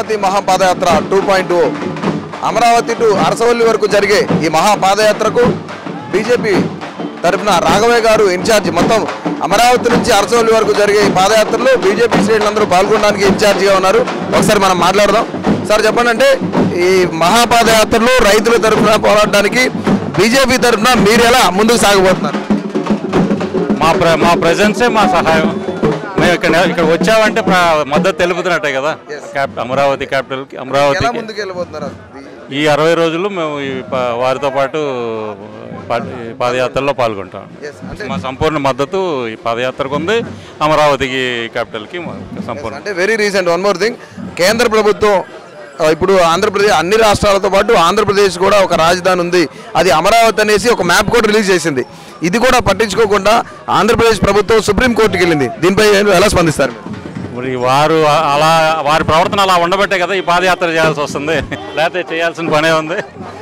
అమరావతి మహాపాదయాత్ర 2.0 అమరావతి టు అరసవల్లి వరకు జరిగే ఈ మహాపాదయాత్రకు బీజేపీ తరఫున రాఘవయ్య గారు ఇన్ఛార్జి. మొత్తం అమరావతి నుంచి అరసవల్లి వరకు జరిగే ఈ పాదయాత్రలో బీజేపీ శ్రేణులందరూ పాల్గొనడానికి ఇన్ఛార్జిగా ఉన్నారు. ఒకసారి మనం మాట్లాడదాం. సార్ చెప్పండి, అంటే ఈ మహాపాదయాత్రలో రైతుల తరఫున పోరాడడానికి బీజేపీ తరఫున మీరు ఎలా ముందుకు సాగబోతున్నారు? మా ప్రెజెన్సే మా సహాయం. మేము ఇక్కడ వచ్చామంటే మద్దతు తెలుపుతున్నట్టే కదా. అమరావతి క్యాపిటల్కి, అమరావతికి ముందుకు వెళ్ళిపోతున్నారు. ఈ 60 రోజులు మేము వారితో పాటు పాదయాత్రలో పాల్గొంటాం. మా సంపూర్ణ మద్దతు ఈ పాదయాత్రకు ఉంది, అమరావతికి క్యాపిటల్కి సంపూర్ణ. అంటే very recent one more thing, కేంద్ర ప్రభుత్వం ఇప్పుడు ఆంధ్రప్రదేశ్ అన్ని రాష్ట్రాలతో పాటు ఆంధ్రప్రదేశ్ కూడా ఒక రాజధాని ఉంది, అది అమరావతి అనేసి ఒక మ్యాప్ కూడా రిలీజ్ చేసింది. ఇది కూడా పట్టించుకోకుండా ఆంధ్రప్రదేశ్ ప్రభుత్వం సుప్రీంకోర్టుకి వెళ్ళింది. దీనిపై ఎలా స్పందిస్తారు? మరి వారి ప్రవర్తన అలా ఉండబట్టే కదా ఈ పాదయాత్ర చేయాల్సి వస్తుంది, లేకపోతే చేయాల్సిన పనే ఉంది.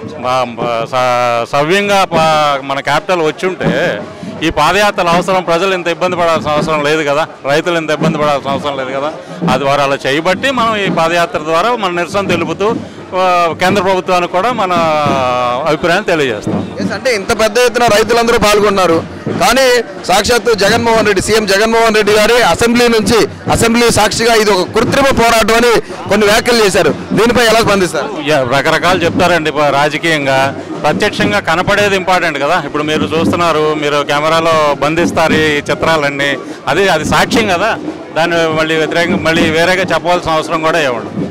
సవ్యంగా మన క్యాపిటల్ వచ్చి ఉంటే ఈ పాదయాత్రల అవసరం, ప్రజలు ఇంత ఇబ్బంది పడాల్సిన అవసరం లేదు కదా, రైతులు ఇంత ఇబ్బంది పడాల్సిన అవసరం లేదు కదా. అది వారు అలా చేయబట్టి మనం ఈ పాదయాత్ర ద్వారా మన నిరసన తెలుపుతూ కేంద్ర ప్రభుత్వానికి కూడా మన అభిప్రాయం తెలియజేస్తాం. అంటే ఇంత పెద్ద ఎత్తున రైతులందరూ పాల్గొన్నారు, కానీ సాక్షాత్తు జగన్మోహన్ రెడ్డి, సీఎం జగన్మోహన్ రెడ్డి గారి అసెంబ్లీ సాక్షిగా ఇది ఒక కృత్రిమ పోరాటం అని కొన్ని వ్యాఖ్యలు చేశారు. దీనిపై ఎలా స్పందిస్తారు? రకరకాలు చెప్తారండి. రాజకీయంగా ప్రత్యక్షంగా కనపడేది ఇంపార్టెంట్ కదా. ఇప్పుడు మీరు చూస్తున్నారు, మీరు కెమెరాలో బంధిస్తారు ఈ చిత్రాలన్నీ, అది సాక్ష్యం కదా. దాన్ని మళ్ళీ వ్యతిరేకంగా మళ్ళీ వేరేగా చెప్పాల్సిన అవసరం కూడా ఏముండదు.